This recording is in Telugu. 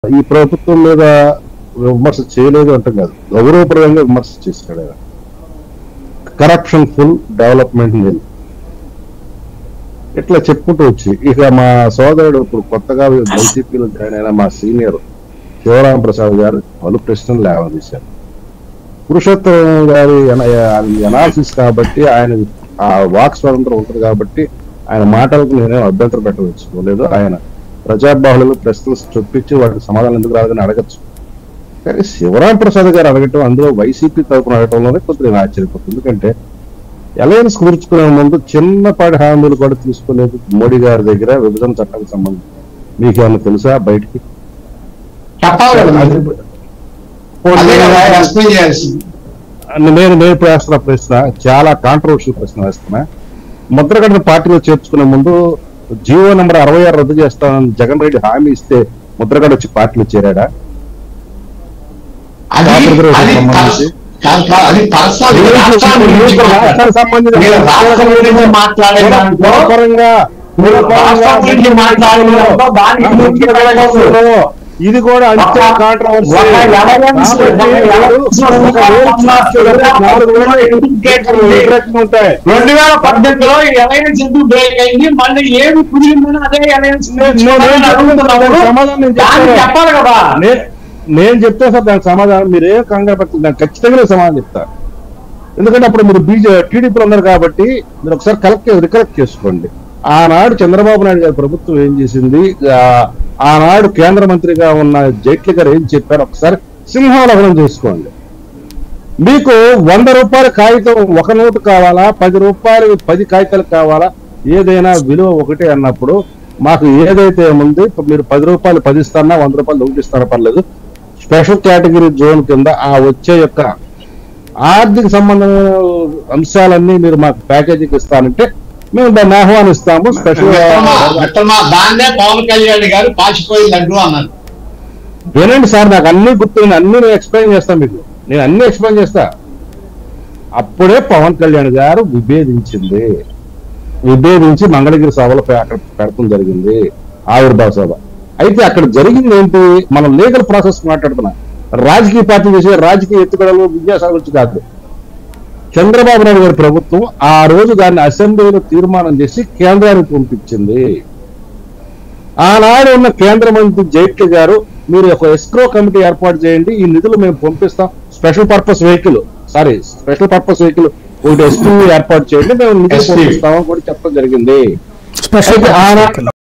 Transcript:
ఈ ప్రభుత్వం మీద విమర్శ చేయలేదు అంటే కాదు, గౌరవప్రదంగా విమర్శ చేశాడు. కరప్షన్ ఫుల్, డెవలప్మెంట్ నిల్, ఇట్లా చెప్పుకుంటూ వచ్చి ఇక మా సోదరుడు ఇప్పుడు కొత్తగా వైసీపీలో జాయిన్ అయిన మా సీనియర్ శివరాం ప్రసాద్ గారు పలు ప్రశ్నలు లేవదీశారు. పురుషోత్తం గారి అనాలిసిస్ కాబట్టి, ఆయన ఆ వాక్ స్వతంత్రం ఉంటుంది కాబట్టి ఆయన మాటలకు నేనేం అభ్యంతరం పెట్టవచ్చుకోలేదు. ఆయన ప్రజాబాహులలో ప్రశ్నలు చొప్పించి వాటికి సమాధానం ఎందుకు రాదని అడగచ్చు. కానీ శివరాం ప్రసాద్ గారు అడగటం, అందులో వైసీపీ తరఫున అడగటంలోనే కొంత నేను ఆశ్చర్యపోతుంది. ఎందుకంటే అలయన్స్ కూర్చుకునే ముందు చిన్నపాటి హామీలు కూడా తీసుకునేది మోడీ గారి దగ్గర విభజన చట్టానికి సంబంధించి మీకేమన్నా తెలుసా బయటికి? నేను ఇప్పుడు వేస్తున్న ప్రశ్న చాలా కాంట్రవర్షియల్ ప్రశ్న వేస్తున్నా. ముద్రగడ పార్టీలో చేర్చుకునే ముందు జీవో నెంబర్ 66 రద్దు చేస్తానని జగన్ రెడ్డి హామీ ఇస్తే ముద్రగడ వచ్చి పార్టీలో చేరాడా? ఇది కూడా అంతే కాంట్రవర్సీ. ఉంటాయి 2018లో అలయన్స్ ఎందుకు బ్రేక్ అయింది, మళ్ళీ ఏమి కుదిరిందని అదే అలయన్స్ చెప్పాలి కదా. నేను చెప్తా సార్ దానికి సమాధానం, మీరేం కంగారు పడుతుంది, దానికి ఖచ్చితంగా సమాధానం చెప్తా. ఎందుకంటే అప్పుడు మీరు టీడీపీలో ఉన్నారు కాబట్టి మీరు ఒకసారి రికలెక్ట్ చేసుకోండి. ఆనాడు చంద్రబాబు నాయుడు గారి ప్రభుత్వం ఏం చేసింది, ఆనాడు కేంద్ర మంత్రిగా ఉన్న జైట్లీ గారు ఏం చెప్పారు ఒకసారి సింహావలోకనం చేసుకోండి. మీకు 100 రూపాయల కాగితం 1 నోటు కావాలా, 10 రూపాయలు 10 కాగితాలు కావాలా, ఏదైనా విలువ ఒకటే అన్నప్పుడు మాకు ఏదైతే ఉంది, మీరు 10 రూపాయలు 10 ఇస్తారా, 100 రూపాయలు 1 ఇస్తారా పర్లేదు, స్పెషల్ కేటగిరీ జోన్ కింద ఆ వచ్చే యొక్క ఆర్థిక సంబంధమైన అంశాలన్నీ మీరు మాకు ప్యాకేజీకి ఇస్తానంటే మేము దాన్ని ఆహ్వానిస్తాము. స్పెషల్ దాన్నే పవన్ కళ్యాణ్ గారు పాచిపోయిందంటూ అన్నారు. వినండి సార్, నాకు అన్ని గుర్తుంది, అన్ని నేను ఎక్స్ప్లెయిన్ చేస్తాను మీకు, నేను అన్ని ఎక్స్ప్లెయిన్ చేస్తా. అప్పుడే పవన్ కళ్యాణ్ గారు విభేదించి మంగళగిరి సభలో అక్కడ పెడతాం జరిగింది, ఆవిర్భావ సభ. అయితే అక్కడ జరిగింది ఏంటి, మనం లీగల్ ప్రాసెస్ మాట్లాడుతున్నాం, రాజకీయ పార్టీ చేసే రాజకీయ ఎత్తుగడలు విద్యాశాల నుంచి కాదు. చంద్రబాబు నాయుడు గారి ప్రభుత్వం ఆ రోజు దాన్ని అసెంబ్లీలో తీర్మానం చేసి కేంద్రానికి పంపించింది. ఆనాడు ఉన్న కేంద్ర మంత్రి జైట్లీ గారు, మీరు ఒక ఎస్క్రో కమిటీ ఏర్పాటు చేయండి, ఈ నిధులు మేము పంపిస్తాం, స్పెషల్ పర్పస్ వెహికల్ ఒకటి ఎస్పీ ఏర్పాటు చేయండి, మేము నిధులు పంపిస్తామని కూడా చెప్పడం జరిగింది.